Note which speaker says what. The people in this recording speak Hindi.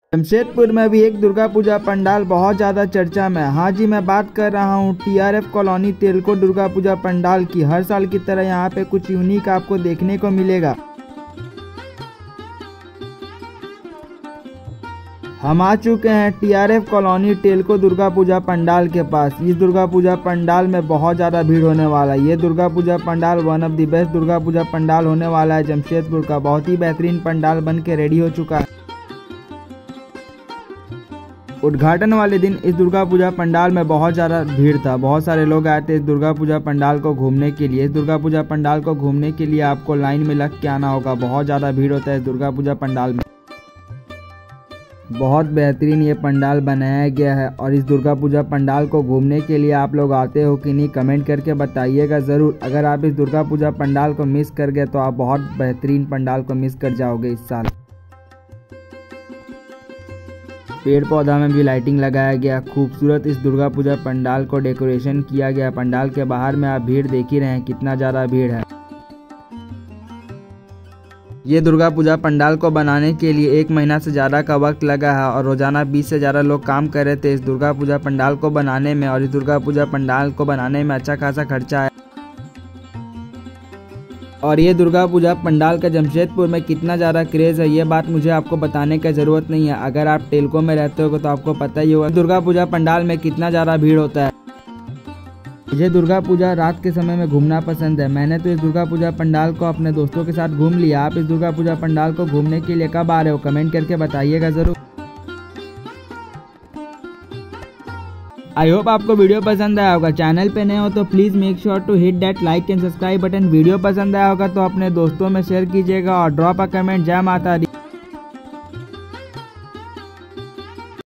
Speaker 1: जमशेदपुर में भी एक दुर्गा पूजा पंडाल बहुत ज़्यादा चर्चा में है। हाँ जी, मैं बात कर रहा हूँ TRF कॉलोनी तेलको दुर्गा पूजा पंडाल की। हर साल की तरह यहाँ पे कुछ यूनिक आपको देखने को मिलेगा। हम आ चुके हैं TRF कॉलोनी तेलको दुर्गा पूजा पंडाल के पास। इस दुर्गा पूजा पंडाल में बहुत ज़्यादा भीड़ होने वाला है। ये Durga Puja pandal one of the best Durga Puja pandal होने वाला है जमशेदपुर का। बहुत ही बेहतरीन पंडाल बन के रेडी हो चुका है। उद्घाटन वाले दिन इस दुर्गा पूजा पंडाल में बहुत ज़्यादा भीड़ था। बहुत सारे लोग आए थे इस दुर्गा पूजा पंडाल को घूमने के लिए। इस दुर्गा पूजा पंडाल को घूमने के लिए आपको लाइन में लग के आना होगा। बहुत ज़्यादा भीड़ होता है इस दुर्गा पूजा पंडाल में। बहुत बेहतरीन ये पंडाल बनाया गया है और इस दुर्गा पूजा पंडाल को घूमने के लिए आप लोग आते हो कि नहीं, कमेंट करके बताइएगा ज़रूर। अगर आप इस दुर्गा पूजा पंडाल को मिस कर गए तो आप बहुत बेहतरीन पंडाल को मिस कर जाओगे इस साल। पेड़ पौधा में भी लाइटिंग लगाया गया। खूबसूरत इस दुर्गा पूजा पंडाल को डेकोरेशन किया गया। पंडाल के बाहर में आप भीड़ देख ही रहे हैं, कितना ज़्यादा भीड़ है। ये दुर्गा पूजा पंडाल को बनाने के लिए 1 महीना से ज़्यादा का वक्त लगा है और रोजाना 20 से ज़्यादा लोग काम कर रहे थे इस दुर्गा पूजा पंडाल को बनाने में। और इस दुर्गा पूजा पंडाल को बनाने में अच्छा खासा खर्चा है। और ये दुर्गा पूजा पंडाल का जमशेदपुर में कितना ज़्यादा क्रेज़ है, ये बात मुझे आपको बताने की ज़रूरत नहीं है। अगर आप तेलको में रहते हो तो आपको पता ही होगा दुर्गा पूजा पंडाल में कितना ज़्यादा भीड़ होता है। मुझे दुर्गा पूजा रात के समय में घूमना पसंद है। मैंने तो इस दुर्गा पूजा पंडाल को अपने दोस्तों के साथ घूम लिया। आप इस दुर्गा पूजा पंडाल को घूमने के लिए कब आ रहे हो, कमेंट करके बताइएगा ज़रूर। आई होप आपको वीडियो पसंद आया होगा। चैनल पे नए हो तो please make sure to hit that like and subscribe button. Video पसंद आया होगा तो अपने दोस्तों में शेयर कीजिएगा और ड्रॉप अ कमेंट। जय माता दी।